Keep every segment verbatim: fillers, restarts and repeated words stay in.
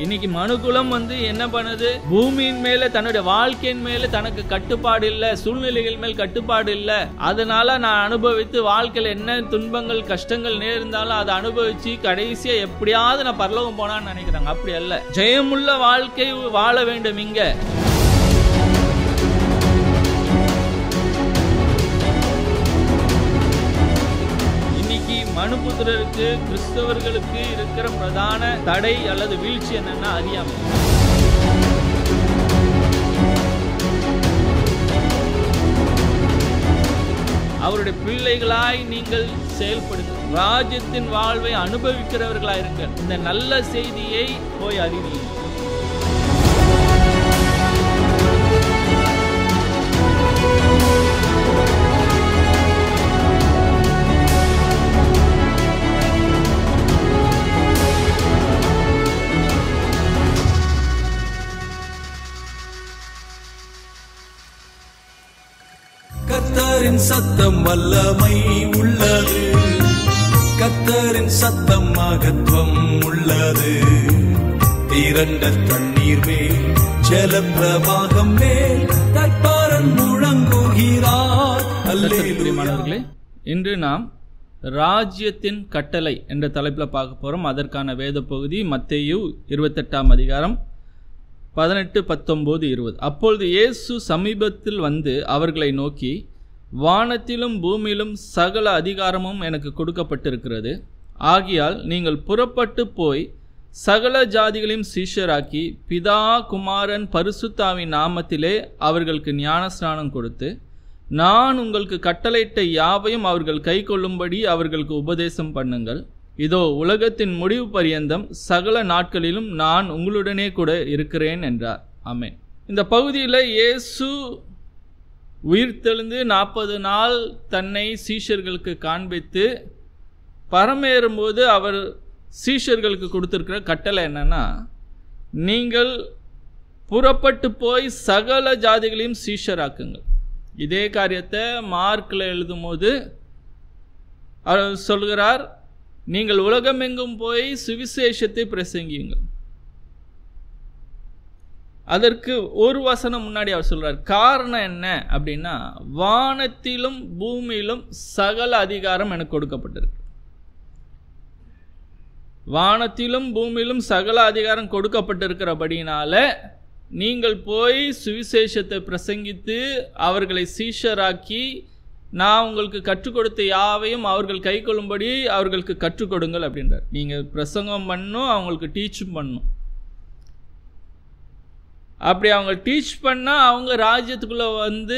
இன்னைக்கு மனுக்குலம் வந்து என்ன பண்ணுது? பூமியின் மேல தன்னுடைய வாழ்க்கையின் மேல தனக்கு கட்டுப்பாடு இல்ல, சூழ்நிலைகள் மேல் கட்டுப்பாடு இல்ல. அதனால நான் அனுபவித்து வாழ்க்கையில் என்ன துன்பங்கள் கஷ்டங்கள் நேர்ந்தாலும் அதை அனுபவிச்சு கடைசியா எப்படியாவது நான் பரலோகம் போனான்னு நினைக்கிறாங்க. அப்படி அல்ல. ஜெயமுள்ள வாழ்க்கை வாழ வேண்டும். இங்க மனுபுத்திரருக்கு கிறிஸ்தவர்களுக்கு இருக்கிற பிரதான தடை அல்லது வீழ்ச்சி என்னன்னா அறியாமை. அவருடைய பிள்ளைகளாய் நீங்கள் செயல்படுங்க, ராஜ்யத்தின் வாழ்வை அனுபவிக்கிறவர்களாய் இருக்க இந்த நல்ல செய்தியை போய் அறிவியுங்கள். கர்த்தரின் சத்தம் வல்லமை உள்ளது, கர்த்தரின் சத்தம் மகத்துவம் உள்ளது. திரண்ட தண்ணீர் மேல் ஜலப்பிரவாகம் மேல் கர்த்தரன் முழங்குகிறார். அல்லேலூயா. இன்று நாம் ராஜ்யத்தின் கட்டளை என்ற தலைப்பில் பார்க்க போறோம். அதற்கான வேத பகுதி மத்தேயு இருபத்தெட்டாம் அதிகாரம் பதினெட்டு பத்தொன்பது இருபது. அப்பொழுது இயேசு சமீபத்தில் வந்து அவர்களை நோக்கி, வானத்திலும் பூமியிலும் சகல அதிகாரமும் எனக்கு கொடுக்கப்பட்டிருக்கிறது. ஆகியால் நீங்கள் புறப்பட்டு போய் சகல ஜாதிகளையும் சீஷராக்கி பிதா குமாரன் பரிசுத்தாவின் நாமத்திலே அவர்களுக்கு ஞானஸ்நானம் கொடுத்து, நான் உங்களுக்கு கட்டளையிட்ட யாவையும் அவர்கள் கை கொள்ளும்படி அவர்களுக்கு உபதேசம் பண்ணுங்கள். இதோ உலகத்தின் முடிவு பரியந்தம் சகல நாட்களிலும் நான் உங்களுடனே கூட இருக்கிறேன் என்றார். ஆமென். இந்த பகுதியில் இயேசு உயிர்த்தெழுந்து நாற்பது நாள் தன்னை சீஷர்களுக்கு காண்பித்து பரமேறும்போது அவர் சீஷர்களுக்கு கொடுத்திருக்கிற கட்டளை என்னன்னா, நீங்கள் புறப்பட்டு போய் சகல ஜாதிகளையும் சீஷராக்குங்கள். இதே காரியத்தை மார்க்கில் எழுதும் போது அவர் சொல்கிறார், நீங்கள் உலகமெங்கும் போய் சுவிசேஷத்தை பிரசங்கியுங்கள். அதற்கு ஒரு வசனம் முன்னாடி அவர் சொல்றார். காரணம் என்ன அப்படின்னா, வானத்திலும் பூமியிலும் சகல அதிகாரம் எனக்கு கொடுக்கப்பட்டிருக்கு. வானத்திலும் பூமியிலும் சகல அதிகாரம் கொடுக்கப்பட்டிருக்கிறபடினால நீங்கள் போய் சுவிசேஷத்தை பிரசங்கித்து அவர்களை சீஷராக்கி நான் உங்களுக்கு கற்றுக் கொடுத்த யாவையும் அவர்கள் கை கொள்ளும்படி அவர்களுக்கு கற்றுக் கொடுங்கள் அப்படின்றார். நீங்கள் பிரசங்கம் பண்ணணும், அவங்களுக்கு டீச்சும் பண்ணணும். அப்படி அவங்க டீச் பண்ணால் அவங்க ராஜ்யத்துக்குள்ளே வந்து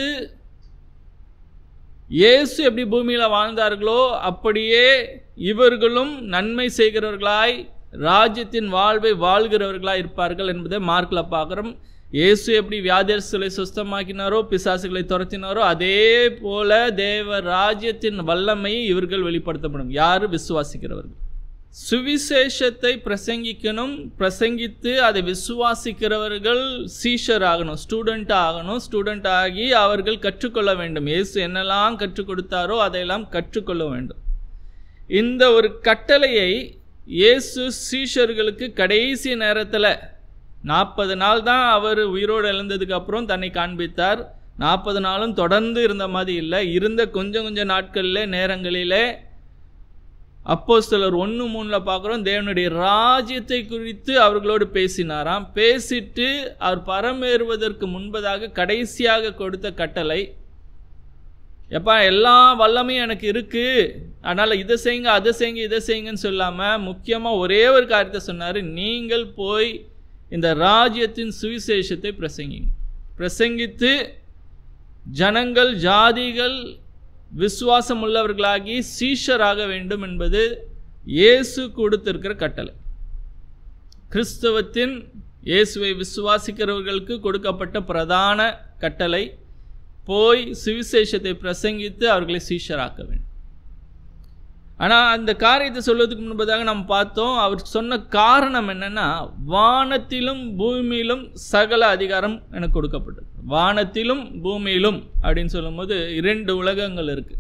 இயேசு எப்படி பூமியில் வாழ்ந்தார்களோ அப்படியே இவர்களும் நன்மை செய்கிறவர்களாய் ராஜ்யத்தின் வாழ்வை வாழ்கிறவர்களாய் இருப்பார்கள் என்பதை மார்க்கில் பார்க்குறோம். இயேசு எப்படி வியாதியஸ்தர்களை சுஸ்தமாக்கினாரோ பிசாசுகளை துரத்தினாரோ அதே போல தேவ ராஜ்யத்தின் வல்லமையை இவர்கள் வெளிப்படுத்தப்படும். யாரு? விசுவாசிக்கிறவர்கள். சுவிசேஷத்தை பிரசங்கிக்கணும், பிரசங்கித்து அதை விசுவாசிக்கிறவர்கள் சீஷர் ஆகணும், ஸ்டூடெண்ட் ஆகணும். ஸ்டூடெண்ட் ஆகி அவர்கள் கற்றுக்கொள்ள வேண்டும். இயேசு என்னெல்லாம் கற்றுக் கொடுத்தாரோ அதையெல்லாம் கற்றுக்கொள்ள வேண்டும். இந்த ஒரு கட்டளையை இயேசு சீஷர்களுக்கு கடைசி நேரத்தில் நாற்பது நாள் தான் அவர் உயிரோடு எழுந்ததுக்கு அப்புறம் தன்னை காண்பித்தார். நாற்பது நாளும் தொடர்ந்து இருந்த மாதிரி இல்லை. இருந்த கொஞ்சம் கொஞ்சம் நாட்களில் நேரங்களிலே அப்போஸ்தலர் ஒன்று மூணில் பார்க்குறோம், தேவனுடைய ராஜ்யத்தை குறித்து அவர்களோடு பேசினாராம். பேசிட்டு அவர் பரமேறுவதற்கு முன்பதாக கடைசியாக கொடுத்த கட்டளை, எப்பா எல்லா வல்லமையும் எனக்கு இருக்குது, அதனால் இதை செய்யுங்க அதை செய்யுங்க இதை செய்யுங்கன்னு சொல்லாமல் முக்கியமாக ஒரே ஒரு காரியத்தை சொன்னார், நீங்கள் போய் இந்த ராஜ்யத்தின் சுவிசேஷத்தை பிரசங்கிங்க. பிரசங்கித்து ஜனங்கள் ஜாதிகள் விசுவாசம் உள்ளவர்களாகி சீஷராக வேண்டும் என்பது இயேசு கொடுத்திருக்கிற கட்டளை. கிறிஸ்தவத்தின் இயேசுவை விசுவாசிக்கிறவர்களுக்கு கொடுக்கப்பட்ட பிரதான கட்டளை, போய் சுவிசேஷத்தை பிரசங்கித்து அவர்களை சீஷராக்க வேண்டும். ஆனால் அந்த காரியத்தை சொல்வதற்கு முன்பதாக நாம் பார்த்தோம், அவர் சொன்ன காரணம் என்னன்னா, வானத்திலும் பூமியிலும் சகல அதிகாரம் எனக்கு கொடுக்கப்பட்டது. வானத்திலும் பூமியிலும் அப்படின்னு சொல்லும் போது இரண்டு உலகங்கள் இருக்கு.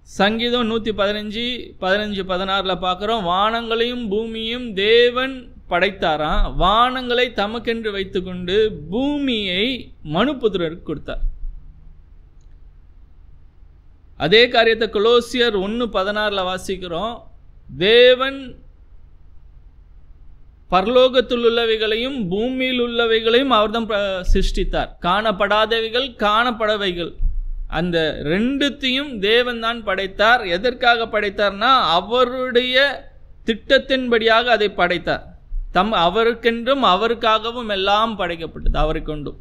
சங்கீதம் நூற்றி பதினஞ்சு பதினஞ்சு பதினாறில் பார்க்குறோம், வானங்களையும் பூமியும் தேவன் படைத்தாராம். வானங்களை தமக்கென்று வைத்துக்கொண்டு பூமியை மனுபுத்திரருக்கு கொடுத்தார். அதே காரியத்தை கொலோசியர் ஒன்று பதினாறுல வாசிக்கிறோம். தேவன் பரலோகத்தில் உள்ளவைகளையும் பூமியில் உள்ளவைகளையும் அவர்தான் சிருஷ்டித்தார். காணப்படாதவைகள் காணப்படவைகள் அந்த ரெண்டுத்தையும் தேவன் தான் படைத்தார். எதற்காக படைத்தார்னா அவருடைய திட்டத்தின்படியாக அதை படைத்தார். தம் அவருக்கென்றும் அவருக்காகவும் எல்லாம் படைக்கப்பட்டது. அவரை கொண்டும்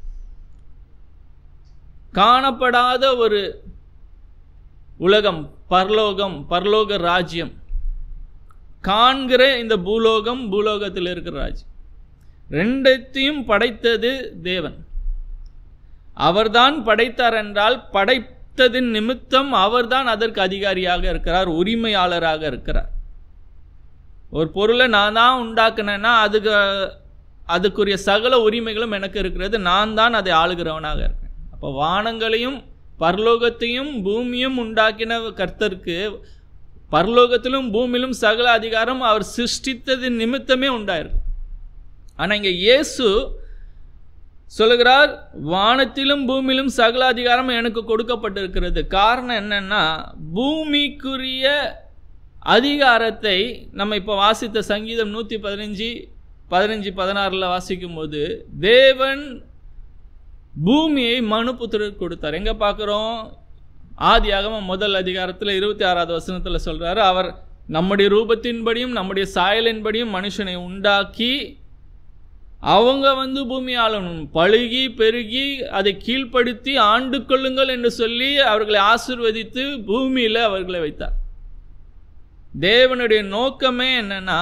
காணப்படாத ஒரு உலகம் பரலோகம், பரலோக ராஜ்யம். காண்கிற இந்த பூலோகம், பூலோகத்தில் இருக்கிற ராஜ்யம், ரெண்டத்தையும் படைத்தது தேவன். அவர்தான் படைத்தார் என்றால் படைத்ததின் நிமித்தம் அவர்தான் அதற்கு அதிகாரியாக இருக்கிறார், உரிமையாளராக இருக்கிறார். ஒரு பொருளை நான் தான் உண்டாக்குனேன்னா அதுக்கு அதுக்குரிய சகல உரிமைகளும் எனக்கு இருக்கிறது. நான் தான் அதை ஆளுகிறவனாக இருக்கேன். அப்போ வானங்களையும் பரலோகத்தையும் பூமியும் உண்டாக்கின கர்த்தருக்கு பரலோகத்திலும் பூமியிலும் சகல அதிகாரம் அவர் சிருஷ்டித்ததின் நிமித்தமே உண்டாயிருக்கு. ஆனால் இங்கே இயேசு சொல்லுகிறார், வானத்திலும் பூமியிலும் சகல அதிகாரம் எனக்கு கொடுக்கப்பட்டிருக்கிறது. காரணம் என்னன்னா, பூமிக்குரிய அதிகாரத்தை நம்ம இப்போ வாசித்த சங்கீதம் நூற்றி பதினஞ்சு பதினஞ்சு பதினாறில் வாசிக்கும் போது தேவன் பூமியை மனுபுத்திரருக்கு கொடுத்தார். எங்கே பார்க்குறோம்? ஆதியாகமம் முதல் அதிகாரத்தில் இருபத்தி ஆறாவது வசனத்தில் சொல்கிறாரு, அவர் நம்முடைய ரூபத்தின்படியும் நம்முடைய சாயலின்படியும் மனுஷனை உண்டாக்கி அவங்க வந்து பூமி ஆளணும், பழுகி பெருகி அதை கீழ்ப்படுத்தி ஆண்டு கொள்ளுங்கள் என்று சொல்லி அவர்களை ஆசீர்வதித்து பூமியில் அவர்களை வைத்தார். தேவனுடைய நோக்கமே என்னன்னா,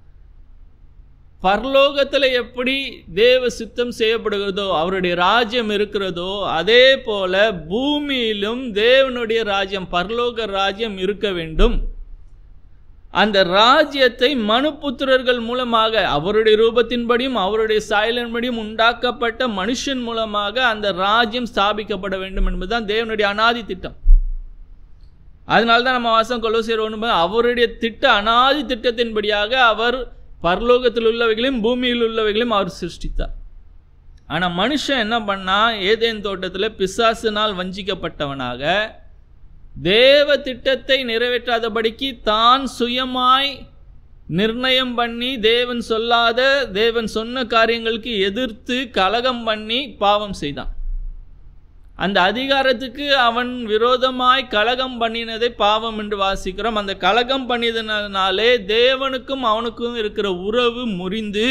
பரலோகத்தில் எப்படி தேவ சித்தம் செய்யப்படுகிறதோ, அவருடைய ராஜ்யம் இருக்கிறதோ, அதே போல பூமியிலும் தேவனுடைய ராஜ்யம், பரலோக ராஜ்யம் இருக்க வேண்டும். அந்த ராஜ்யத்தை மனுபுத்திரர்கள் மூலமாக, அவருடைய ரூபத்தின்படியும் அவருடைய சாயலின்படியும் உண்டாக்கப்பட்ட மனுஷன் மூலமாக அந்த ராஜ்யம் ஸ்தாபிக்கப்பட வேண்டும் என்பதுதான் தேவனுடைய அனாதி திட்டம். அதனால தான் நம்ம வாசம் கொலோசியர் ஒன்று, அவருடைய திட்ட அனாதி திட்டத்தின்படியாக அவர் பரலோகத்தில் உள்ளவைகளையும் பூமியில் உள்ளவைகளையும் அவர் சிருஷ்டித்தார். ஆனால் மனுஷன் என்ன பண்ணா, ஏதேன் தோட்டத்தில் பிசாசினால் வஞ்சிக்கப்பட்டவனாக தேவ திட்டத்தை நிறைவேற்றாதபடிக்கு தான் சுயமாய் நிர்ணயம் பண்ணி தேவன் சொல்லாத, தேவன் சொன்ன காரியங்களுக்கு எதிர்த்து கலகம் பண்ணி பாவம் செய்தான். அந்த அதிகாரத்துக்கு அவன் விரோதமாய் கலகம் பண்ணினதை பாவம் என்று வாசிக்கிறோம். அந்த கலகம் பண்ணியதனாலே தேவனுக்கும் அவனுக்கும் இருக்கிற உறவு முறிந்து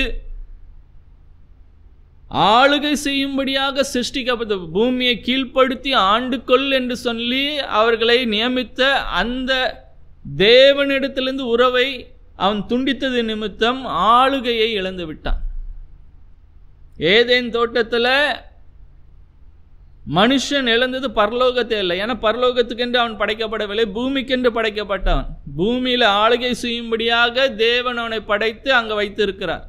ஆளுகை செய்யும்படியாக சிருஷ்டிக்கப்பட்ட, பூமியை கீழ்ப்படுத்தி ஆண்டு கொள் என்று சொல்லி அவர்களை நியமித்த அந்த தேவனிடத்திலிருந்து உறவை அவன் துண்டித்தது நிமித்தம் ஆளுகையை இழந்து விட்டான். ஏதேன் தோட்டத்தில் மனுஷன் இழந்தது பரலோகத்தை இல்லை. ஏன்னா பரலோகத்துக்கென்று அவன் படைக்கப்படவில்லை, பூமிக்கென்று படைக்கப்பட்டவன். பூமியில் ஆளுகை செய்யும்படியாக தேவன் அவனை படைத்து அங்கே வைத்திருக்கிறார்.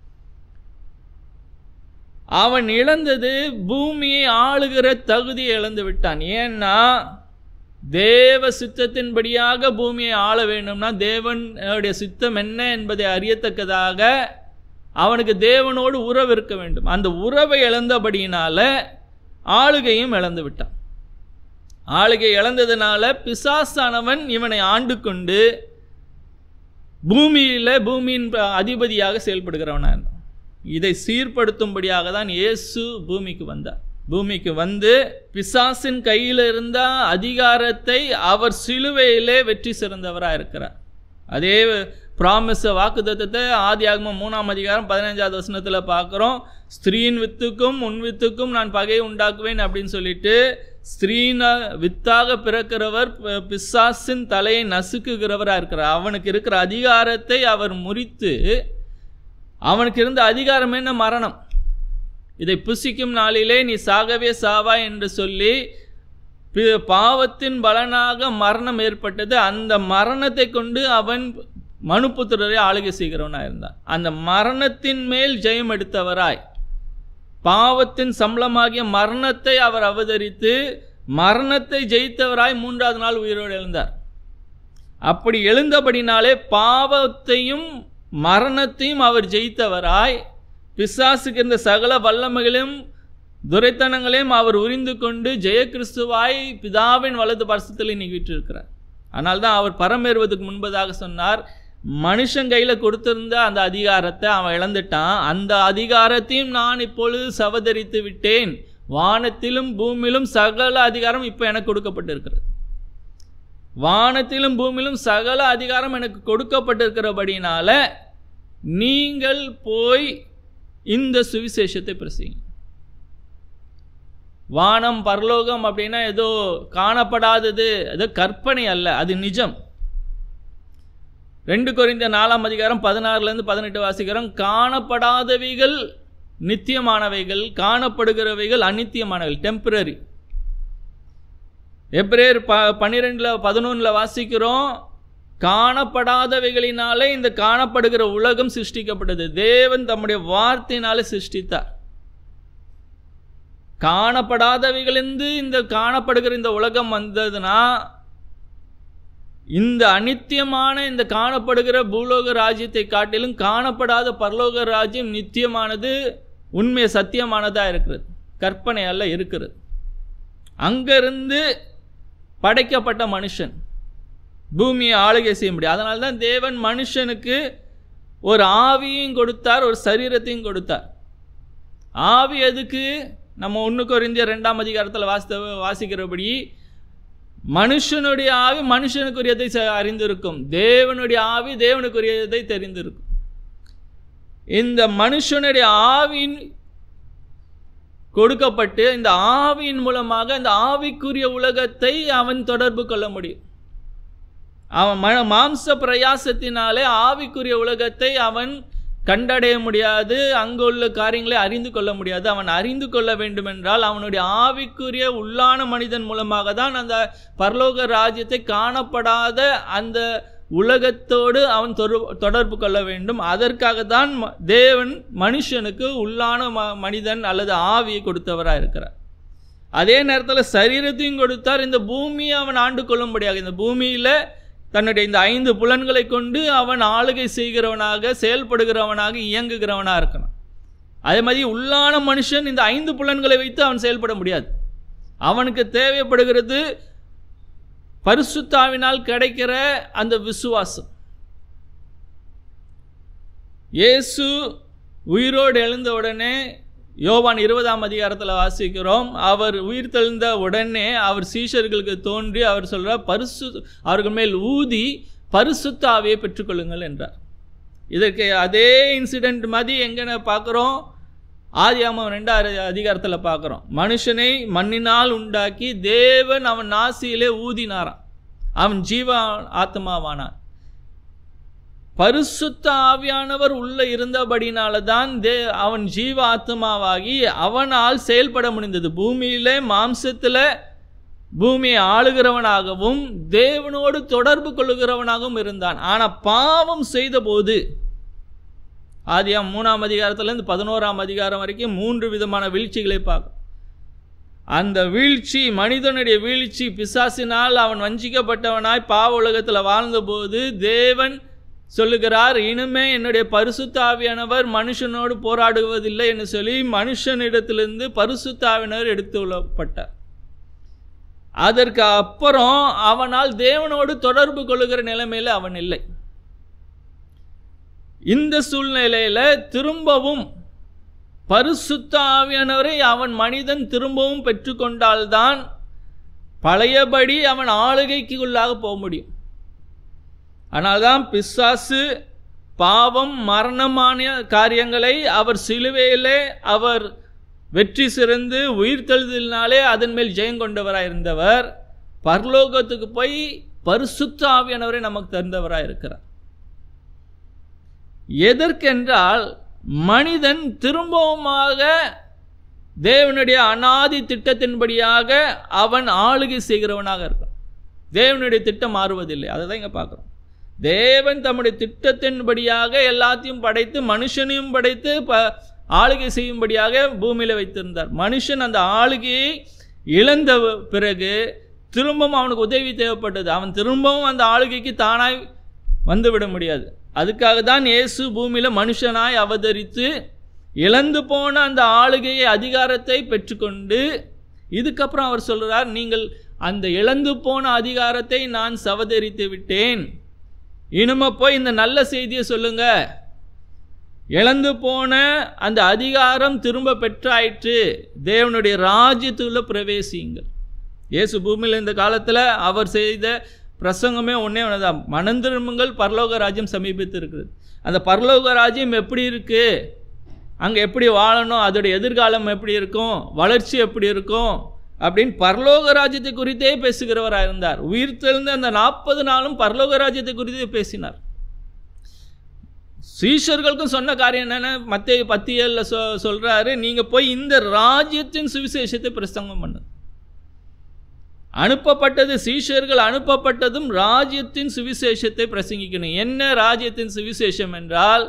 அவன் இழந்தது பூமியை ஆளுகிற தகுதியை இழந்து விட்டான். ஏன்னா தேவ சித்தத்தின்படியாக பூமியை ஆள வேண்டும்னா தேவனுடைய சித்தம் என்ன என்பதை அறியத்தக்கதாக அவனுக்கு தேவனோடு உறவு இருக்க வேண்டும். அந்த உறவை இழந்தபடியினால ஆளுகையும் இழந்து விட்டான். ஆளுகை இழந்ததுனால பிசாசானவன் இவனை ஆண்டு கொண்டு பூமியில் பூமியின் அதிபதியாக செயல்படுகிறவனான். இதை சீர்படுத்தும்படியாக தான் இயேசு பூமிக்கு வந்தார். பூமிக்கு வந்து பிசாசின் கையில் இருந்த அதிகாரத்தை அவர் சிலுவையிலே வெற்றி சிறந்தவராக இருக்கிறார். அதே பிராமிச வாக்குத்தத்தத்தை ஆதியாகமம் மூணாம் அதிகாரம் பதினைஞ்சாவது வசனத்தில் பார்க்குறோம். ஸ்திரீயின் வித்துக்கும் உன் வித்துக்கும் நான் பகையை உண்டாக்குவேன் அப்படின்னு சொல்லிட்டு, ஸ்திரீன வித்தாக பிறக்கிறவர் பிசாசின் தலையை நசுக்குகிறவராக இருக்கிறார். அவனுக்கு இருக்கிற அதிகாரத்தை அவர் முறித்து, அவனுக்கு இருந்த அதிகாரம் என்ன? மரணம். இதை புசிக்கும் நாளிலே நீ சாகவே சாவாய் என்று சொல்லி பாவத்தின் பலனாக மரணம் ஏற்பட்டது. அந்த மரணத்தை கொண்டு அவன் மனுபுத்திரரை ஆளுகை செய்கிறவனாக இருந்தான். அந்த மரணத்தின் மேல் ஜெயம் எடுத்தவராய், பாவத்தின் சம்பளமாகிய மரணத்தை அவர் அவதரித்து மரணத்தை ஜெயித்தவராய் மூன்றாவது நாள் உயிரோடு எழுந்தார். அப்படி எழுந்தபடினாலே பாவத்தையும் மரணத்தையும் அவர் ஜெயித்தவராய், பிசாசுக்கு இந்த சகல வல்லமைகளையும் துரைத்தனங்களையும் அவர் உரிந்து கொண்டு ஜெய கிறிஸ்துவாய் பிதாவின் வலது பரிசுத்தத்தில் இன்னைக்கு விட்டிருக்கிறார். ஆனால் தான் அவர் பரமேறுவதற்கு முன்பதாக சொன்னார், மனுஷன் கையில் கொடுத்திருந்த அந்த அதிகாரத்தை அவன் இழந்துட்டான், அந்த அதிகாரத்தையும் நான் இப்பொழுது சவதரித்து விட்டேன், வானத்திலும் பூமியிலும் சகல அதிகாரம் இப்போ எனக்கு கொடுக்கப்பட்டிருக்கிறது. வானத்திலும் பூமியிலும் சகல அதிகாரம் எனக்கு கொடுக்கப்பட்டிருக்கிறபடினால நீங்கள் போய் இந்த சுவிசேஷத்தை பிரசங்கிங்க. வானம் பரலோகம் அப்படின்னா ஏதோ காணப்படாதது, ஏதோ கற்பனை அல்ல, அது நிஜம். ரெண்டு கொரிந்தியர் நாலாம் அதிகாரம் பதினாறுலேருந்து பதினெட்டு வாசிக்கிறோம். காணப்படாதவைகள் நித்தியமானவைகள், காணப்படுகிறவைகள் அநித்தியமானவைகள், டெம்பரரி. எபிரேயர் ப பன்னிரெண்டில் பதினொன்றில் வாசிக்கிறோம், காணப்படாதவைகளினாலே இந்த காணப்படுகிற உலகம் சிருஷ்டிக்கப்பட்டது, தேவன் தம்முடைய வார்த்தையினாலே சிருஷ்டித்தார். காணப்படாதவைகளிலிருந்து இந்த காணப்படுகிற இந்த உலகம் வந்ததுன்னா, இந்த அநித்தியமான இந்த காணப்படுகிற பூலோக ராஜ்யத்தை காட்டிலும் காணப்படாத பரலோக ராஜ்யம் நித்தியமானது, உண்மை சத்தியமானதாக இருக்கிறது, கற்பனை அல்ல இருக்கிறது. அங்கிருந்து படைக்கப்பட்ட மனுஷன் பூமியை ஆளுகை செய்ய முடியும். அதனால தான் தேவன் மனுஷனுக்கு ஒரு ஆவியையும் கொடுத்தார், ஒரு சரீரத்தையும் கொடுத்தார். ஆவி எதுக்கு? நம்ம ஒன்று கொரிந்தியர் ரெண்டாம் அதிகாரத்தில் வாசித்த வாசிக்கிறபடி மனுஷனுடைய ஆவி மனுஷனுக்குரியதை அறிந்திருக்கும், தேவனுடைய ஆவி தேவனுக்குரியதை தெரிந்திருக்கும். இந்த மனுஷனுடைய ஆவியின் கொடுக்கப்பட்டு இந்த ஆவியின் மூலமாக இந்த ஆவிக்குரிய உலகத்தை அவன் தொடர்பு கொள்ள முடியும். அவன் ம மாம்ச பிரயாசத்தினாலே ஆவிக்குரிய உலகத்தை அவன் கண்டடைய முடியாது, அங்குள்ள காரியங்களை அறிந்து கொள்ள முடியாது. அவன் அறிந்து கொள்ள வேண்டுமென்றால் அவனுடைய ஆவிக்குரிய உள்ளான மனிதன் மூலமாக தான் அந்த பரலோக ராஜ்யத்தை காணப்படாத அந்த உலகத்தோடு அவன் தொடர்பு கொள்ள வேண்டும். அதற்காக தான் தேவன் மனுஷனுக்கு உள்ளான மனிதன் அல்லது ஆவியை கொடுத்தவராக இருக்கிறார். அதே நேரத்தில் சரீரத்தையும் கொடுத்தார். இந்த பூமியை அவன் ஆண்டு கொள்ளும்படியாக, இந்த பூமியில் தன்னுடைய இந்த ஐந்து புலன்களை கொண்டு அவன் ஆளுகை செய்கிறவனாக, செயல்படுகிறவனாக, இயங்குகிறவனாக இருக்கணும். அதே மாதிரி உள்ளான மனுஷன் இந்த ஐந்து புலன்களை வைத்து அவன் செயல்பட முடியாது. அவனுக்கு தேவைப்படுகிறது பரிசுத்தாவினால் கிடைக்கிற அந்த விசுவாசம். இயேசு உயிரோடு எழுந்த உடனே யோவான் இருபதாம் அதிகாரத்தில் வாசிக்கிறோம், அவர் உயிர் தெழுந்த உடனே அவர் சீஷர்களுக்கு தோன்றி அவர் சொல்றார், பரிசு அவர்கள் மேல் ஊதி பரிசுத்த ஆவியை பெற்றுக்கொள்ளுங்கள் என்றார். இதற்கு அதே இன்சிடென்ட் மாதிரி எங்கே பார்க்குறோம்? ஆதியாகமம் ரெண்டாவது அதிகாரத்தில் பார்க்குறோம். மனுஷனை மண்ணினால் உண்டாக்கி தேவன் அவன் நாசியிலே ஊதினாராம், அவன் ஜீவ ஆத்மாவானான். பரிசுத்த ஆவியானவர் உள்ள இருந்தபடினால தான் தே அவன் ஜீவ ஆத்மாவாகி அவனால் செயல்பட முடிந்தது. பூமியிலே மாம்சத்தில் பூமியை ஆளுகிறவனாகவும் தேவனோடு தொடர்பு கொள்ளுகிறவனாகவும் இருந்தான். ஆனால் பாவம் செய்த போது, ஆதியாம் மூணாம் அதிகாரத்திலேருந்து பதினோராம் அதிகாரம் வரைக்கும் மூன்று விதமான வீழ்ச்சிகளை பார்க்கும். அந்த வீழ்ச்சி, மனிதனுடைய வீழ்ச்சி, பிசாசினால் அவன் வஞ்சிக்கப்பட்டவனாய் பாவ உலகத்தில் வாழ்ந்தபோது தேவன் சொல்லுகிறார், இனிமே என்னுடைய பரிசுத்த ஆவியானவர் மனுஷனோடு போராடுவதில்லை என்று சொல்லி மனுஷனிடத்திலிருந்து பரிசுத்த ஆவியானவர் எடுத்து கொள்ளப்பட்டார். அதற்கு அப்புறம் அவனால் தேவனோடு தொடர்பு கொள்ளுகிற நிலைமையில் அவன் இல்லை. இந்த சூழ்நிலையில திரும்பவும் பரிசுத்த ஆவியானவரை அவன் மனிதன் திரும்பவும் பெற்றுக்கொண்டால்தான் பழையபடி அவன் ஆளுகைக்கு உள்ளாக போக முடியும். ஆனால்தான் பிசாசு பாவம் மரணமான காரியங்களை அவர் சிலுவையிலே அவர் வெற்றி சிறந்து உயிர்த்தெழுதலினாலே அதன் மேல் ஜெயம் கொண்டவராக இருந்தவர் பரலோகத்துக்கு போய் பரிசுத்த ஆவியானவரை நமக்கு தந்தவராக இருக்கிறார். எதற்கென்றால் மனிதன் திரும்பவுமாக தேவனுடைய அநாதி திட்டத்தின்படியாக அவன் ஆளுகை செய்கிறவனாக இருக்கான். தேவனுடைய திட்டம் மாறுவதில்லை. அதை தான் இங்கே பார்க்குறோம். தேவன் தம்முடைய திட்டத்தின்படியாக எல்லாத்தையும் படைத்து மனுஷனையும் படைத்து ப ஆளுகை செய்யும்படியாக பூமியில் வைத்திருந்தார். மனுஷன் அந்த ஆளுகையை இழந்த பிறகு திரும்பவும் அவனுக்கு உதவி தேவைப்பட்டது. அவன் திரும்பவும் அந்த ஆளுகைக்கு தானாய் வந்துவிட முடியாது. அதுக்காக தான் இயேசு பூமியில் மனுஷனாய் அவதரித்து இழந்து போன அந்த ஆளுகையை அதிகாரத்தை பெற்றுக்கொண்டு இதுக்கப்புறம் அவர் சொல்கிறார், நீங்கள் அந்த இழந்து போன அதிகாரத்தை நான் சவதரித்து விட்டேன், இனிமே போய் இந்த நல்ல செய்தியை சொல்லுங்க, இழந்து போன அந்த அதிகாரம் திரும்ப பெற்றாயிற்று, தேவனுடைய ராஜ்யத்துக்குள்ள பிரவேசியுங்கள். இயேசு பூமியில் இந்த காலத்தில் அவர் செய்த பிரசங்கமே ஒன்றே ஒன்றுதான், மனம் திரும்புங்கள், பரலோக ராஜ்யம் சமீபித்து இருக்கிறது. அந்த பரலோக ராஜ்யம் எப்படி இருக்குது, அங்கே எப்படி வாழணும், அதோடைய எதிர்காலம் எப்படி இருக்கும், வளர்ச்சி எப்படி இருக்கும் அப்படின்னு பரலோக ராஜ்யத்தை குறித்தே பேசுகிறவராக இருந்தார். உயிர் தெழுந்த அந்த நாற்பது நாளும் பரலோக ராஜ்யத்தை குறித்தே பேசினார். சீஷர்களுக்கும் சொன்ன காரியம் என்னென்ன, மத்தேயு பத்து ஏழுல சொ சொல்கிறாரு, நீங்கள் போய் இந்த ராஜ்யத்தின் சுவிசேஷத்தை பிரசங்கம் பண்ணு. அனுப்பப்பட்டது, சீஷர்கள் அனுப்பப்பட்டதும் ராஜ்யத்தின் சுவிசேஷத்தை பிரசங்கிக்கணும். என்ன ராஜ்யத்தின் சுவிசேஷம் என்றால்,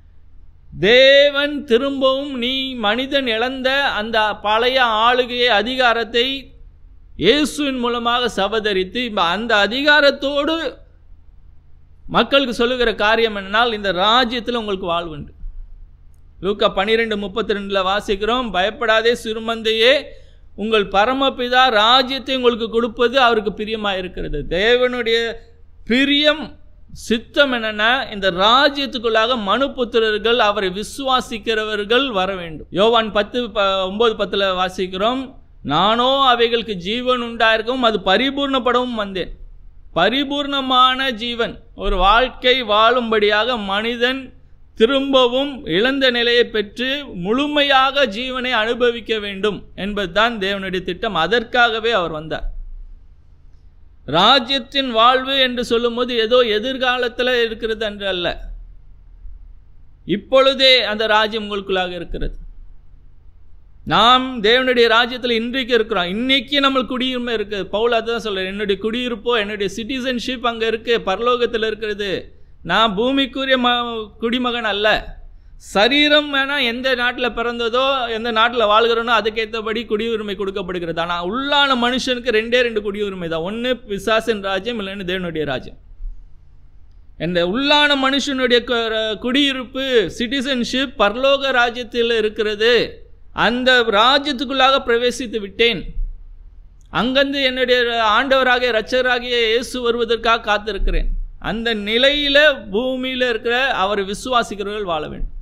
தேவன் திரும்பவும் நீ மனிதன் இழந்த அந்த பழைய ஆளுகையை அதிகாரத்தை இயேசுவின் மூலமாக சவதரித்து அந்த அதிகாரத்தோடு மக்களுக்கு சொல்லுகிற காரியம் என்னால் இந்த ராஜ்யத்தில் உங்களுக்கு வாழ்வுண்டு. லூக்கா பன்னிரெண்டு முப்பத்தி ரெண்டில் வாசிக்கிறோம், பயப்படாதே சிறுமந்தையே, உங்கள் பரமபிதா ராஜ்யத்தை உங்களுக்கு கொடுப்பது அவருக்கு பிரியமாக இருக்கிறது. தேவனுடைய பிரியம் சித்தம் என்னன்னா, இந்த ராஜ்யத்துக்குள்ளாக மனுபுத்திரர்கள் அவரை விசுவாசிக்கிறவர்கள் வர வேண்டும். யோவான் பத்து ஒன்பது பத்தில் வாசிக்கிறோம், நானோ அவைகளுக்கு ஜீவன் உண்டாயிருக்கும், அது பரிபூர்ணப்படவும் வந்தேன். பரிபூர்ணமான ஜீவன், ஒரு வாழ்க்கை வாழும்படியாக மனிதன் திரும்பவும் இழந்த நிலையை பெற்று முழுமையாக ஜீவனை அனுபவிக்க வேண்டும் என்பதுதான் தேவனுடைய திட்டம். அதற்காகவே அவர் வந்தார். ராஜ்யத்தின் வாழ்வு என்று சொல்லும்போது ஏதோ எதிர்காலத்தில் இருக்கிறது என்று அல்ல, இப்பொழுதே அந்த ராஜ்யம் உங்களுக்குள்ளாக இருக்கிறது. நாம் தேவனுடைய ராஜ்யத்தில் இன்றைக்கு இருக்கிறோம். இன்னைக்கு நம்ம குடியுரிமை இருக்குது. பவுல் அதுதான் சொல்கிறார், என்னுடைய குடியிருப்போ என்னுடைய சிட்டிசன்ஷிப் அங்கே இருக்குது, பரலோகத்தில் இருக்கிறது. நான் பூமிக்குரிய ம குடிமகன் அல்ல. சரீரம் வேணால் எந்த நாட்டில் பிறந்ததோ எந்த நாட்டில் வாழ்கிறோனோ அதுக்கேற்றபடி குடியுரிமை கொடுக்கப்படுகிறது. ஆனால் உள்ளான மனுஷனுக்கு ரெண்டே ரெண்டு குடியுரிமை தான், ஒன்று பிசாசின் ராஜ்யம், இல்லைன்னு தேவனுடைய ராஜ்யம். இந்த உள்ளான மனுஷனுடைய குடியிருப்பு சிட்டிசன்ஷிப் பரலோக ராஜ்யத்தில் இருக்கிறது. அந்த ராஜ்யத்துக்குள்ளாக பிரவேசித்து விட்டேன். அங்கிருந்து என்னுடைய ஆண்டவராகிய இரட்சகராகிய இயேசு வருவதற்காக காத்திருக்கிறேன். அந்த நிலையில் பூமியில் இருக்கிற அவரை விசுவாசிக்கிறவர்கள் வாழ வேண்டும்.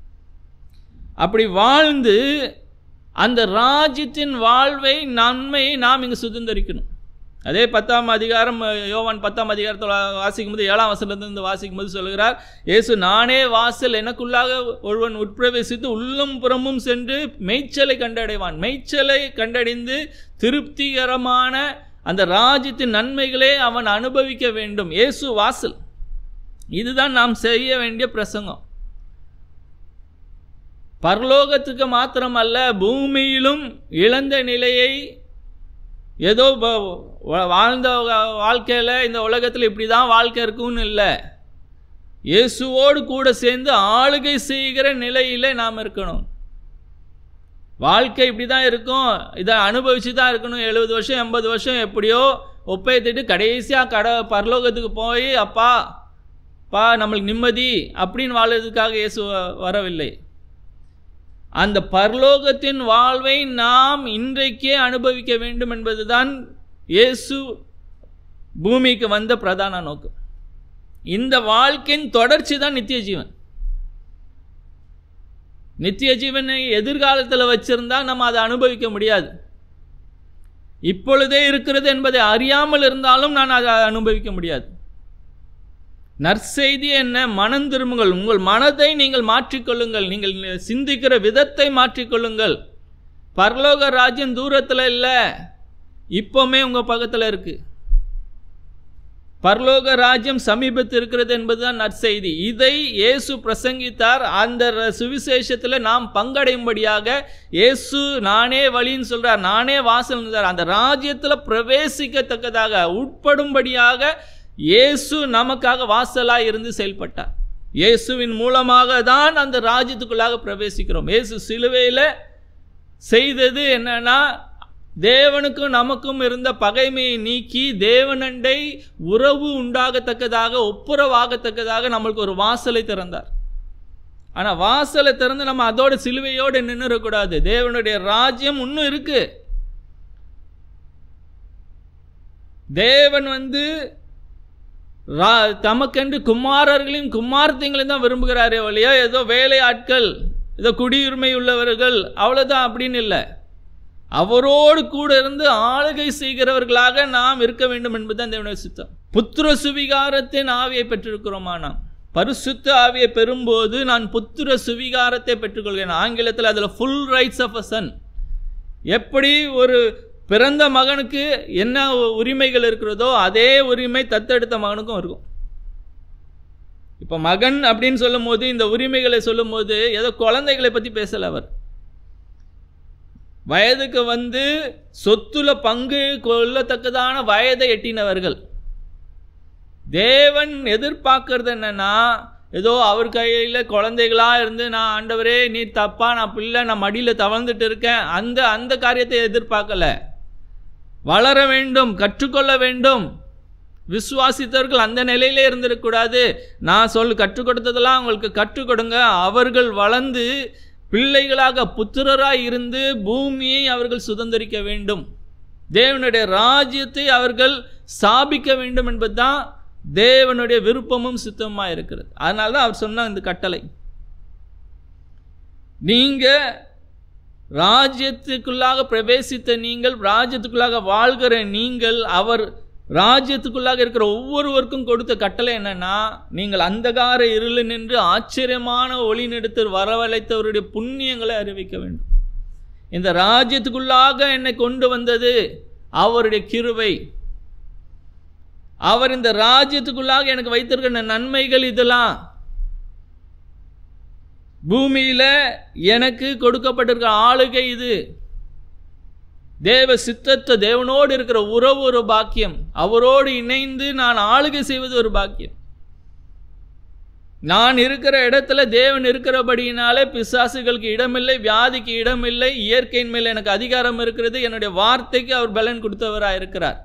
அப்படி வாழ்ந்து அந்த ராஜ்யத்தின் வாழ்வை நன்மையை நாம் இங்கு சுதந்திரிக்கணும். அதே பத்தாம் அதிகாரம், யோவான் பத்தாம் அதிகாரத்தில் வாசிக்கும் போது ஏழாம் வசனத்திலிருந்து வாசிக்கும் போது சொல்கிறார், இயேசு நானே வாசல், எனக்குள்ளாக ஒருவன் உட்பிரவேசித்து உள்ளும் புறமும் சென்று மெய்ச்சலை கண்டடைவான். மெய்ச்சலை கண்டடைந்து திருப்திகரமான அந்த ராஜ்யத்தின் நன்மைகளே அவன் அனுபவிக்க வேண்டும். இயேசு வாசல். இதுதான் நாம் செய்ய வேண்டிய பிரசங்கம். பரலோகத்துக்கு மாத்திரமல்ல, பூமியிலும் இழந்த நிலையை ஏதோ வாழ்ந்த வாழ்க்கையில் இந்த உலகத்தில் இப்படி தான் வாழ்க்கை இருக்குன்னு இல்லை, இயேசுவோடு கூட சேர்ந்து ஆளுகை செய்கிற நிலையில் நாம் இருக்கணும். வாழ்க்கை இப்படி தான் இருக்கும், இதை அனுபவிச்சு தான் இருக்கணும். எழுபது வருஷம் எண்பது வருஷம் எப்படியோ ஒப்பைத்திட்டு கடைசியாக கட பரலோகத்துக்கு போய் அப்பா பா நம்மளுக்கு நிம்மதி அப்படின்னு வாழ்றதுக்காக இயேசு வரவில்லை. அந்த பரலோகத்தின் வாழ்வை நாம் இன்றைக்கே அனுபவிக்க வேண்டும் என்பதுதான் இயேசு பூமிக்கு வந்த பிரதான நோக்கம். இந்த வாழ்க்கையின் தொடர்ச்சி தான் நித்திய ஜீவன். நித்திய ஜீவனை எதிர்காலத்தில் வச்சிருந்தா நம்ம அதை அனுபவிக்க முடியாது. இப்பொழுதே இருக்கிறது என்பதை அறியாமல் இருந்தாலும் நான் அதை அனுபவிக்க முடியாது. நற்செய்தி என்ன? மனம் திரும்புங்கள், உங்கள் மனதை நீங்கள் மாற்றிக்கொள்ளுங்கள், நீங்கள் சிந்திக்கிற விதத்தை மாற்றிக்கொள்ளுங்கள். பரலோக ராஜ்யம் தூரத்தில் இல்லை, இப்போவுமே உங்கள் பக்கத்தில் இருக்கு. பரலோக ராஜ்யம் சமீபத்தில் இருக்கிறது என்பதுதான் நற்செய்தி. இதை இயேசு பிரசங்கித்தார். அந்த சுவிசேஷத்தில் நாம் பங்கடையும்படியாக இயேசு நானே வழின்னு சொல்றார், நானே வாசல். அந்த ராஜ்யத்தில் பிரவேசிக்கத்தக்கதாக உட்படும்படியாக இயேசு நமக்காக வாசலாக இருந்து செயல்பட்டார். இயேசுவின் மூலமாக தான் அந்த ராஜ்யத்துக்குள்ளாக பிரவேசிக்கிறோம். இயேசு சிலுவையில் செய்தது என்னன்னா, தேவனுக்கும் நமக்கும் இருந்த பகைமையை நீக்கி தேவனண்டை உறவு உண்டாகத்தக்கதாக ஒப்புரவாகத்தக்கதாக நம்மளுக்கு ஒரு வாசலை திறந்தார். ஆனால் வாசலை திறந்து நம்ம அதோட சிலுவையோடு நின்றுடக்கூடாது. தேவனுடைய ராஜ்யம் இன்னும் இருக்கு. தேவன் வந்து தமக்கென்று குமாரர்களையும் குமார்த்தைகளையும் தான் விரும்புகிறாரே வழியா ஏதோ வேலை ஆட்கள் ஏதோ குடியுரிமை உள்ளவர்கள் அவ்வளோதான் அப்படின்னு இல்லை. அவரோடு கூட இருந்து ஆளுகை செய்கிறவர்களாக நாம் இருக்க வேண்டும் என்பதுதான் தேவனுடைய சித்தம். புத்திர சுவிகாரத்தின் ஆவியை பெற்றிருக்கிறோமா? நாம் பரிசுத்த ஆவியை பெறும்போது நான் புத்திர சுவிகாரத்தை பெற்றுக்கொள்கிறேன். ஆங்கிலத்தில் அதில் full rights of a son. எப்படி ஒரு பிறந்த மகனுக்கு என்ன உரிமைகள் இருக்கிறதோ அதே உரிமை தத்தெடுத்த மகனுக்கும் இருக்கும். இப்போ மகன் அப்படின்னு சொல்லும் போது இந்த உரிமைகளை சொல்லும் போது ஏதோ குழந்தைகளை பற்றி பேசல. அவர் வயதுக்கு வந்து சொத்துல பங்கு கொள்ளத்தக்கதான வயதை எட்டினவர்கள். தேவன் எதிர்பார்க்கறது என்னன்னா, ஏதோ அவர் கையில் குழந்தைகளா இருந்து நான் ஆண்டவரே நீ தப்பா நான் பிள்ளை நான் மடியில் தவழ்ந்துட்டு இருக்கேன் அந்த அந்த காரியத்தை எதிர்பார்க்கல. வளர வேண்டும், கற்றுக்கொள்ள வேண்டும். விசுவாசித்தவர்கள் அந்த நிலையிலே இருந்திருக்கக்கூடாது. நான் சொல் கற்றுக் கொடுத்ததெல்லாம் அவங்களுக்கு கற்றுக் கொடுங்க. அவர்கள் வளர்ந்து பிள்ளைகளாக புத்திரராய் இருந்து பூமியை அவர்கள் சுதந்திரிக்க வேண்டும். தேவனுடைய ராஜ்யத்தை அவர்கள் ஸ்தாபிக்க வேண்டும் என்பதுதான் தேவனுடைய விருப்பமும் சித்தமாக இருக்கிறது. அதனால தான் அவர் சொன்ன இந்த கட்டளை. நீங்க ராஜ்யத்துக்குள்ளாக பிரவேசித்த நீங்கள், ராஜ்யத்துக்குள்ளாக வாழ்கிற நீங்கள், அவர் ராஜ்யத்துக்குள்ளாக இருக்கிற ஒவ்வொருவருக்கும் கொடுத்த கட்டளை என்னன்னா, நீங்கள் அந்தகார இருளில் நின்று ஆச்சரியமான ஒளி நெடுத்து வரவழைத்தவருடைய புண்ணியங்களை அறிவிக்க வேண்டும். இந்த ராஜ்யத்துக்குள்ளாக என்னை கொண்டு வந்தது அவருடைய கிருபை. அவர் இந்த ராஜ்யத்துக்குள்ளாக எனக்கு வைத்திருக்கிற நன்மைகள் இதெல்லாம். பூமியில எனக்கு கொடுக்கப்பட்டிருக்கிற ஆளுகை இது. தேவ சித்தத்தை தேவனோடு இருக்கிற உறவு ஒரு பாக்கியம். அவரோடு இணைந்து நான் ஆளுகை செய்வது ஒரு பாக்கியம். நான் இருக்கிற இடத்துல தேவன் இருக்கிறபடியினாலே பிசாசுகளுக்கு இடமில்லை, வியாதிக்கு இடமில்லை. இயற்கையின் மேல் எனக்கு அதிகாரம் இருக்கிறது. என்னுடைய வார்த்தைக்கு அவர் பலன் கொடுத்தவராக இருக்கிறார்.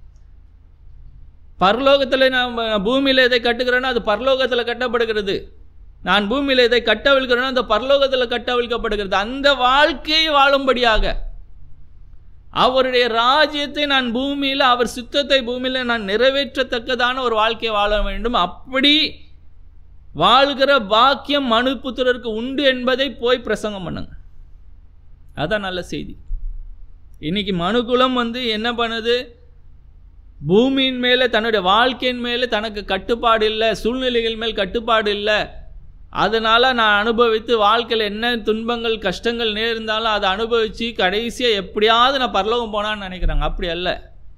பரலோகத்தில் நான் பூமியில் எதை கட்டுகிறேன்னா அது பரலோகத்தில் கட்டப்படுகிறது. நான் பூமியில் எதை கட்டவிழ்கிறேன்னா அந்த பரலோகத்தில் கட்டவிழ்க்கப்படுகிறது. அந்த வாழ்க்கையை வாழும்படியாக அவருடைய ராஜ்யத்தை நான் பூமியில், அவர் சித்தத்தை பூமியில் நான் நிறைவேற்றத்தக்கதான ஒரு வாழ்க்கையை வாழ வேண்டும். அப்படி வாழ்கிற பாக்கியம் மனுபுத்திரருக்கு உண்டு என்பதை போய் பிரசங்கம் பண்ணுங்க. அதான் நல்ல செய்தி. இன்னைக்கு மனுக்குலம் வந்து என்ன பண்ணுது? பூமியின் மேலே தன்னுடைய வாழ்க்கையின் மேலே தனக்கு கட்டுப்பாடு இல்லை, சூழ்நிலைகள் மேல் கட்டுப்பாடு இல்லை. அதனால் நான் அனுபவித்து வாழ்க்கையில் என்ன துன்பங்கள் கஷ்டங்கள் நேர்ந்தாலும் அதை அனுபவித்து கடைசியாக எப்படியாவது நான் பரலோகம் போனான்னு நினைக்கிறாங்க. அப்படி அல்ல.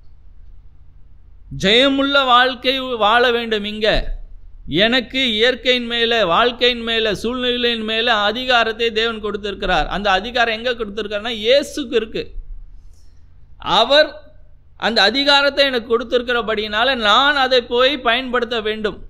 ஜெயமுள்ள வாழ்க்கை வாழ வேண்டும். இங்கே எனக்கு இயற்கையின் மேலே, வாழ்க்கையின் மேலே, சூழ்நிலையின் மேலே அதிகாரத்தை தேவன் கொடுத்திருக்கிறார். அந்த அதிகாரம் எங்கே கொடுத்திருக்காருன்னா இயேசுக்கு இருக்கு. அவர் அந்த அதிகாரத்தை எனக்கு கொடுத்திருக்கிறபடினால நான் அதை போய் பயன்படுத்த வேண்டும்.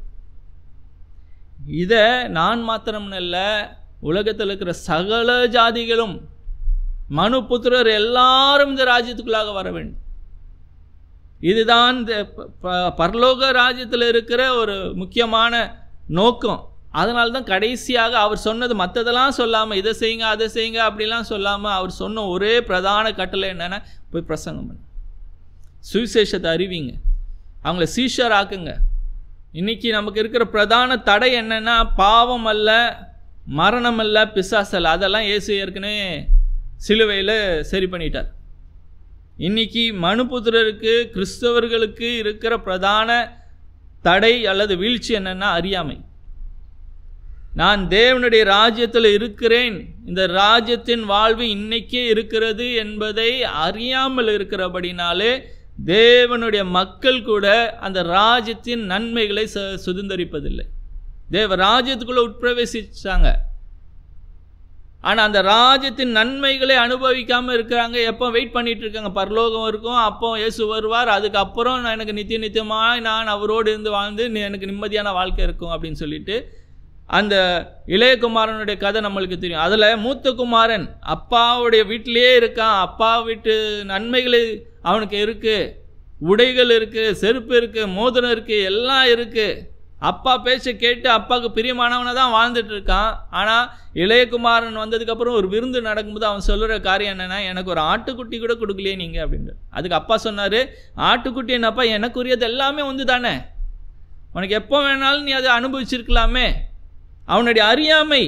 இதை நான் மாத்திரம் இல்லை, உலகத்தில் இருக்கிற சகல ஜாதிகளும் மனுபுத்திரர் எல்லாரும் இந்த ராஜ்யத்துக்குள்ளாக வர வேண்டும். இதுதான் இந்த பரலோக ராஜ்யத்தில் இருக்கிற ஒரு முக்கியமான நோக்கம். அதனால தான் கடைசியாக அவர் சொன்னது மற்றதெல்லாம் சொல்லாமல் இதை செய்யுங்க அதை செய்யுங்க அப்படிலாம் சொல்லாமல் அவர் சொன்ன ஒரே பிரதான கட்டளை என்னென்னா, போய் பிரசங்கம் பண்ணு, சுவிசேஷத்தை அறிவிங்க, அவங்கள சீஷர் ஆக்குங்க. இன்னைக்கு நமக்கு இருக்கிற பிரதான தடை என்னன்னா, பாவம் அல்ல, மரணம் அல்ல, பிசாசல். அதெல்லாம் இயேசு ஏற்கனவே சிலுவையில் சரி பண்ணிட்டார். இன்னைக்கு மனுபுத்திரருக்கு, கிறிஸ்தவர்களுக்கு இருக்கிற பிரதான தடை அல்லது வீழ்ச்சி என்னன்னா அறியாமை. நான் தேவனுடைய ராஜ்யத்தில் இருக்கிறேன், இந்த ராஜ்யத்தின் வாழ்வு இன்னைக்கே இருக்கிறது என்பதை அறியாமல் இருக்கிறபடினாலே தேவனுடைய மக்கள் கூட அந்த ராஜ்யத்தின் நன்மைகளை சுதந்திரிப்பதில்லை. தேவ ராஜ்யத்துக்குள்ளே உட்பிரவேசிச்சாங்க, ஆனால் அந்த ராஜ்யத்தின் நன்மைகளை அனுபவிக்காமல் இருக்கிறாங்க. எப்போ வெயிட் பண்ணிட்டு இருக்காங்க, பரலோகம் இருக்கும், அப்போ இயேசு வருவார், அதுக்கப்புறம் நான் எனக்கு நித்திய நித்தியமாக நான் அவரோடு இருந்து வாழ்ந்து எனக்கு நிம்மதியான வாழ்க்கை இருக்கும் அப்படின்னு சொல்லிட்டு அந்த இளையகுமாரனுடைய கதை நம்மளுக்கு தெரியும். அதில் மூத்த குமாரன் அப்பாவுடைய வீட்டிலேயே இருக்கான். அப்பா வீட்டு நன்மைகள் அவனுக்கு இருக்குது, உடைகள் இருக்குது, செருப்பு இருக்குது, மோதிரம் இருக்குது, எல்லாம் இருக்குது. அப்பா பேச்சை கேட்டு அப்பாவுக்கு பிரியமானவனை தான் வாழ்ந்துட்டு இருக்கான். ஆனால் இளையகுமாரன் வந்ததுக்கப்புறம் ஒரு விருந்து நடக்கும்போது அவன் சொல்லுற காரியம் என்னென்னா, எனக்கு ஒரு ஆட்டுக்குட்டி கூட கொடுக்கலையே நீங்கள் அப்படின்ற. அதுக்கு அப்பா சொன்னார், ஆட்டுக்குட்டி என்னப்பா, எனக்குரியது எல்லாமே வந்து தானே, உனக்கு எப்போ வேணாலும் நீ அதை அனுபவிச்சிருக்கலாமே. அவனுடைய அறியாமை,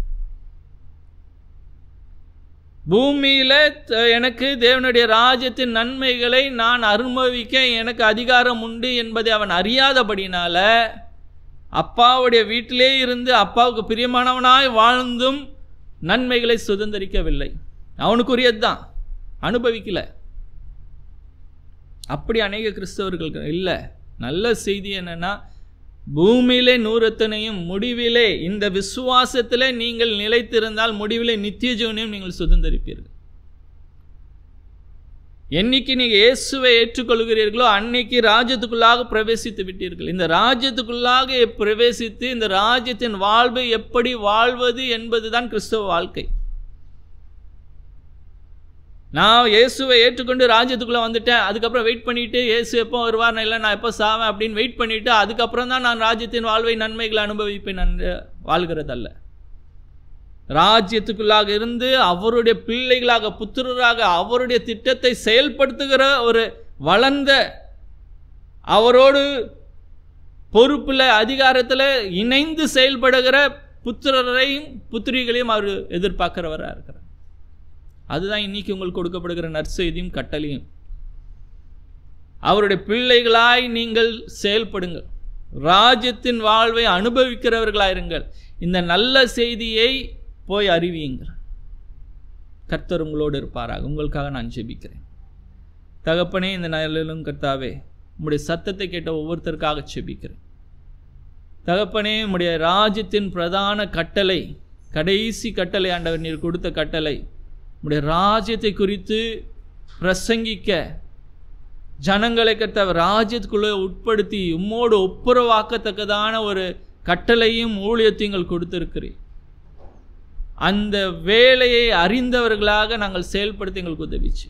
பூமியில் எனக்கு தேவனுடைய ராஜ்யத்தின் நன்மைகளை நான் அனுபவிக்க எனக்கு அதிகாரம் உண்டு என்பதை அவன் அறியாதபடினால அப்பாவுடைய வீட்டிலே இருந்து அப்பாவுக்கு பிரியமானவனாய் வாழ்ந்தும் நன்மைகளை சுதந்திரிக்கவில்லை. அவனுக்குரியது தான் அனுபவிக்கல. அப்படி அநேக கிறிஸ்தவர்கள் இல்லை. நல்ல செய்தி என்னன்னா, பூமியிலே நூறத்தனையும் முடிவிலே இந்த விசுவாசத்திலே நீங்கள் நிலைத்திருந்தால் முடிவிலே நித்திய ஜீவனையும் நீங்கள் சுதந்திரிப்பீர்கள். என்னைக்கு நீங்கள் இயேசுவை ஏற்றுக்கொள்கிறீர்களோ அன்னைக்கு ராஜ்யத்துக்குள்ளாக பிரவேசித்து விட்டீர்கள். இந்த ராஜ்யத்துக்குள்ளாக பிரவேசித்து இந்த ராஜ்யத்தின் வாழ்வை எப்படி வாழ்வது என்பதுதான் கிறிஸ்தவ வாழ்க்கை. நான் இயேசுவை ஏற்றுக்கொண்டு ராஜ்யத்துக்குள்ளே வந்துட்டேன், அதுக்கப்புறம் வெயிட் பண்ணிவிட்டு இயேசு எப்போ வருவார், இல்லை நான் எப்போ சாவேன் அப்படின்னு வெயிட் பண்ணிவிட்டு அதுக்கப்புறம் தான் நான் ராஜ்யத்தின் வாழ்வை நன்மைகளை அனுபவிப்பேன் என்று வாழ்கிறதல்ல. ராஜ்யத்துக்குள்ளாக இருந்து அவருடைய பிள்ளைகளாக, புத்திரராக, அவருடைய திட்டத்தை செயல்படுத்துகிற ஒரு வளர்ந்த, அவரோடு பொறுப்பில் அதிகாரத்தில் இணைந்து செயல்படுகிற புத்திரரையும் புத்திரிகளையும் அவர் எதிர்பார்க்கிறவராக இருக்கிறார். அதுதான் இன்னைக்கு உங்களுக்கு கொடுக்கப்படுகிற நற்செய்தியும் கட்டளையும். அவருடைய பிள்ளைகளாய் நீங்கள் செயல்படுங்கள், ராஜ்யத்தின் வாழ்வை அனுபவிக்கிறவர்களாயிருங்கள், இந்த நல்ல செய்தியை போய் அறிவியுங்கள். கர்த்தர் உங்களோடு இருப்பாராக. உங்களுக்காக நான் ஜெபிக்கிறேன். தகப்பனே, இந்த நாளிலும் கர்த்தாவே உம்முடைய சத்தத்தை கேட்ட ஒவ்வொருத்தருக்காக ஜெபிக்கிறேன். தகப்பனே, உம்முடைய ராஜ்யத்தின் பிரதான கட்டளை, கடைசி கட்டளை ஆண்டவர் நீர் கொடுத்த கட்டளை, உம்முடைய ராஜ்யத்தை குறித்து பிரசங்கிக்க ஜனங்களை கர்த்தாவே ராஜ்யத்துக்குள்ளே உட்படுத்தி உம்மோடு ஒப்புரவாக்கத்தக்கதான ஒரு கட்டளையும் ஊழியத்தையும் கொடுத்திருக்கிறீர். அந்த வேலையை அறிந்தவர்களாக நாங்கள் செயல்படுத்தி எங்களுக்கு உதவிச்சு.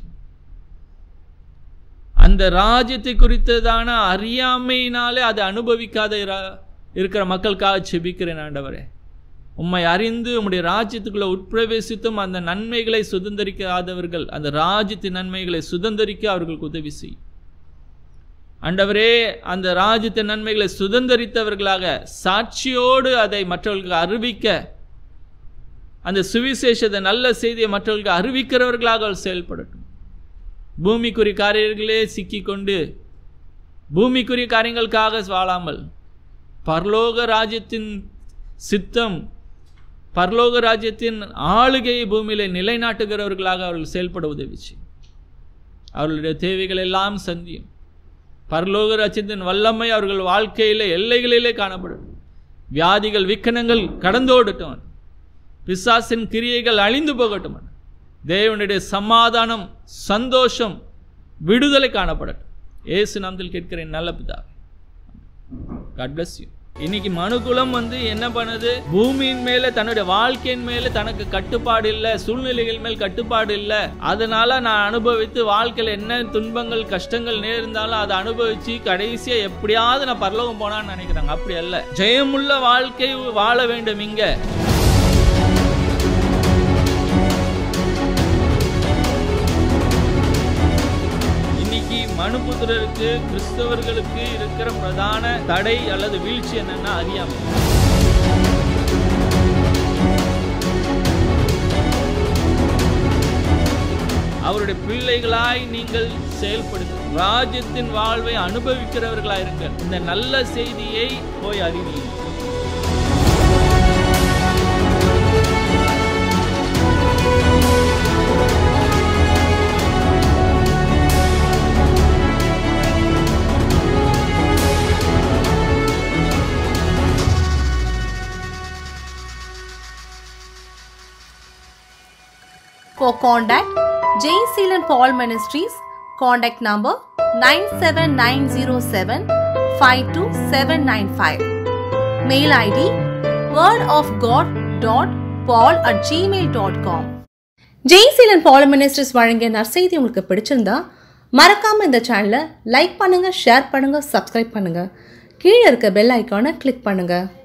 அந்த ராஜ்யத்தை குறித்ததான அறியாமையினாலே அதை அனுபவிக்காத இருக்கிற மக்களுக்காக செபிக்கிறேன் ஆண்டவரே. உம்மை அறிந்து உம்முடைய ராஜ்யத்துக்குள்ளே உட்பிரவேசித்தும் அந்த நன்மைகளை சுதந்திரிக்காதவர்கள் அந்த ராஜ்யத்தின் நன்மைகளை சுதந்திரிக்க அவர்களுக்கு உதவி செய்யும் ஆண்டவரே. அந்த ராஜ்யத்தின் நன்மைகளை சுதந்திரித்தவர்களாக சாட்சியோடு அதை மற்றவர்களுக்கு அறிவிக்க, அந்த சுவிசேஷத்தை நல்ல செய்தியை மற்றவர்களுக்கு அறிவிக்கிறவர்களாக அவர் செயல்படட்டும். பூமிக்குரிய காரியங்களே சிக்கிக்கொண்டு பூமிக்குரிய காரியங்களுக்காக வாழாமல் பரலோக ராஜ்யத்தின் சித்தம், பரலோக ராஜ்யத்தின் ஆளுகையை பூமியிலே நிலைநாட்டுகிறவர்களாக அவர்கள் செயல்பட உதவிச்சு. அவர்களுடைய தேவைகள் எல்லாம் சந்தியும். பரலோக ராஜ்யத்தின் வல்லமை அவர்கள் வாழ்க்கையில் எல்லைகளிலே காணப்படும். வியாதிகள், விக்கனங்கள் கடந்தோடட்டும். பிசாசின் கிரியைகள் அழிந்து போகட்டும். தேவனுடைய சமாதானம், சந்தோஷம், விடுதலை காணப்படட்டும். இயேசு நாமத்தில் கேட்கிறேன் நல்ல பிதாவே. God bless you. இன்னைக்கு மனுக்குலம் வந்து என்ன பண்ணுது, பூமியின் மேல தன்னுடைய வாழ்க்கையின் மேல தனக்கு கட்டுப்பாடு இல்லை, சூழ்நிலைகள் மேல் கட்டுப்பாடு இல்லை, அதனால நான் அனுபவித்து வாழ்க்கையில் என்ன துன்பங்கள் கஷ்டங்கள் நேர்ந்தாலும் அதை அனுபவிச்சு கடைசியா எப்படியாவது நான் பரலோகம் போனான்னு நினைக்கிறாங்க. அப்படி அல்ல, ஜெயமுள்ள வாழ்க்கை வாழ வேண்டும். இங்க மனுபுத்திரருக்கு, கிறிஸ்தவர்களுக்கு இருக்கிற பிரதான தடை அல்லது வீழ்ச்சி என்னன்னா அறியாமை. அவருடைய பிள்ளைகளாய் நீங்கள் செயல்படுங்க, ராஜ்யத்தின் வாழ்வை அனுபவிக்கிறவர்களாயிருங்கள். இந்த நல்ல செய்தியை போய் அறிவியுங்கள். For contact J. Sealan Paul Ministries, contact number nine seven nine zero seven five two seven nine five. Mail I D word of god dot paul at gmail dot com. Jeyaseelan Paul ministries வழங்கிய நற்செய்தி உங்களுக்கு பிடிச்சிருந்தா மறக்காம இந்த சேனலை like பண்ணுங்க, share பண்ணுங்க, subscribe பண்ணுங்க. கீழே இருக்க பெல் ஐக்கானை கிளிக் பண்ணுங்க.